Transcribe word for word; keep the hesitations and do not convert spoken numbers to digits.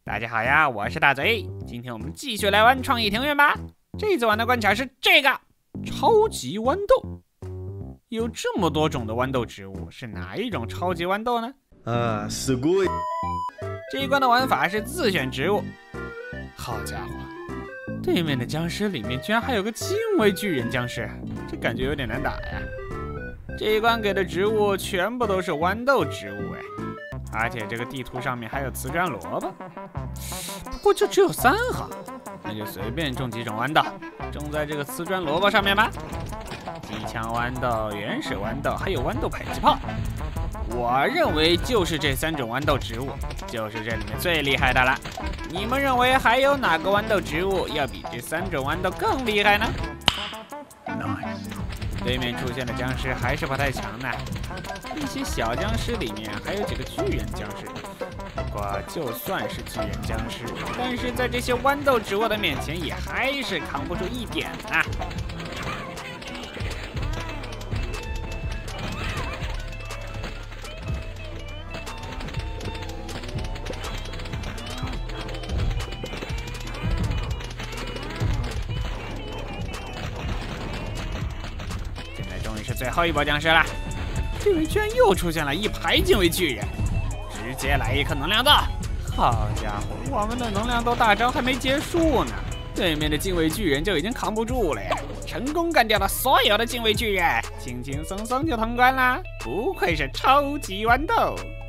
大家好呀，我是大贼。今天我们继续来玩创意庭院吧。这次玩的关卡是这个超级豌豆。有这么多种的豌豆植物，是哪一种超级豌豆呢？ 啊，すごい。 这一关的玩法是自选植物。好家伙，对面的僵尸里面居然还有个敬畏巨人僵尸，这感觉有点难打呀。这一关给的植物全部都是豌豆植物哎。而且这个地图上面还有瓷砖萝卜，不过这只有三行，那就随便种几种豌豆，种在这个瓷砖萝卜上面吧。机枪豌豆、原始豌豆，还有豌豆迫击炮。我认为就是这三种豌豆植物，就是这里面最厉害的了。你们认为还有哪个豌豆植物要比这三种豌豆更厉害呢？ Nice。 对面出现的僵尸还是不太强的，一些小僵尸里面还有几个巨人僵尸。不过就算是巨人僵尸，但是在这些豌豆植物的面前也还是扛不住一点啊。是最后一波僵尸了，对面居然又出现了一排敬畏巨人，直接来一颗能量豆！好家伙，我们的能量豆大招还没结束呢，对面的敬畏巨人就已经扛不住了呀！成功干掉了所有的敬畏巨人，轻轻松松就通关啦！不愧是超级豌豆。